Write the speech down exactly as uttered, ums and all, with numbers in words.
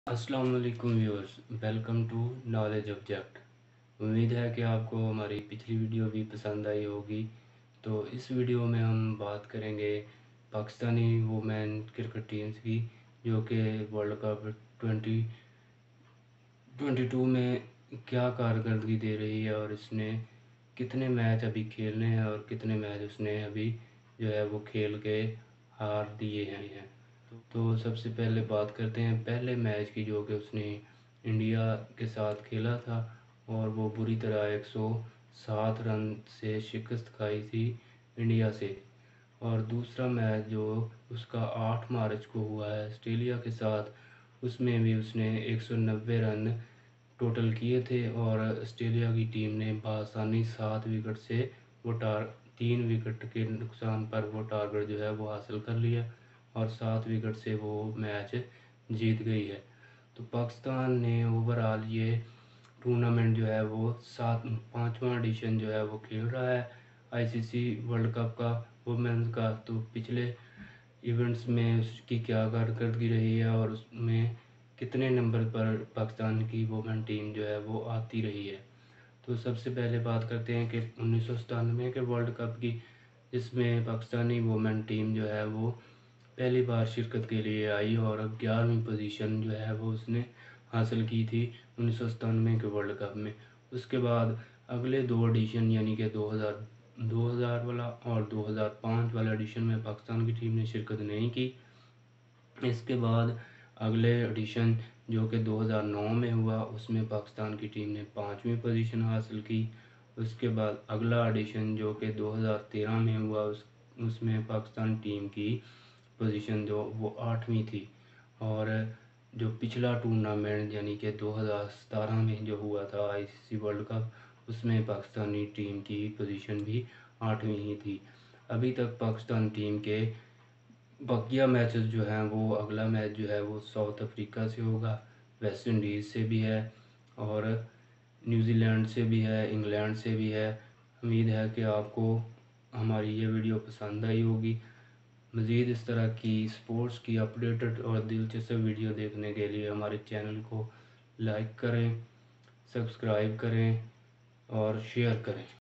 अस्सलाम वालेकुम viewers, welcome to knowledge object. उम्मीद है कि आपको हमारी पिछली वीडियो भी पसंद आई होगी। तो इस वीडियो में हम बात करेंगे पाकिस्तानी वुमेन क्रिकेट टीम्स की, जो कि world cup twenty twenty two में क्या कारकर्दगी दे रही है और इसने कितने मैच अभी खेलने हैं और कितने मैच उसने अभी जो है वो खेल के हार दिए हैं। तो सबसे पहले बात करते हैं पहले मैच की, जो कि उसने इंडिया के साथ खेला था और वो बुरी तरह एक सौ सात रन से शिकस्त खाई थी इंडिया से। और दूसरा मैच जो उसका आठ मार्च को हुआ है ऑस्ट्रेलिया के साथ, उसमें भी उसने एक सौ नब्बे रन टोटल किए थे और ऑस्ट्रेलिया की टीम ने बआसानी सात विकेट से वो टार तीन विकेट के नुकसान पर वो टारगेट जो है वो हासिल कर लिया और सात विकेट से वो मैच जीत गई है। तो पाकिस्तान ने ओवरऑल ये टूर्नामेंट जो है वो सात पाँचवा एडिशन जो है वो खेल रहा है आईसीसी वर्ल्ड कप का वुमेन्स का। तो पिछले इवेंट्स में उसकी क्या कारकर्दगी रही है और उसमें कितने नंबर पर पाकिस्तान की वुमेन टीम जो है वो आती रही है। तो सबसे पहले बात करते हैं कि उन्नीस सौ सतानवे के वर्ल्ड कप की, जिसमें पाकिस्तानी वुमेन टीम जो है वो पहली बार शिरकत के लिए आई और ग्यारहवीं पोजीशन जो है वो उसने हासिल की थी उन्नीस सौ सतानवे के वर्ल्ड कप में। उसके बाद अगले दो एडिशन यानी कि दो हज़ार दो हज़ार वाला और दो हज़ार पाँच वाला एडिशन में पाकिस्तान की टीम ने शिरकत नहीं की। इसके बाद अगले एडिशन जो कि दो हज़ार नौ में हुआ, उसमें पाकिस्तान की टीम ने पाँचवीं पोजीशन हासिल की। उसके बाद अगला एडिशन जो कि दो हज़ार तेरह में हुआ, उस उसमें पाकिस्तान टीम की पोजीशन जो वो आठवीं थी। और जो पिछला टूर्नामेंट यानी कि दो हज़ार सत्रह में जो हुआ था आईसीसी वर्ल्ड कप, उसमें पाकिस्तानी टीम की पोजीशन भी आठवीं ही थी। अभी तक पाकिस्तान टीम के बकिया मैचेस जो हैं वो अगला मैच जो है वो साउथ अफ्रीका से होगा, वेस्ट इंडीज़ से भी है और न्यूजीलैंड से भी है, इंग्लैंड से भी है। उम्मीद है कि आपको हमारी ये वीडियो पसंद आई होगी। मज़ीद इस तरह की स्पोर्ट्स की अपडेटेड और दिलचस्प वीडियो देखने के लिए हमारे चैनल को लाइक करें, सब्सक्राइब करें और शेयर करें।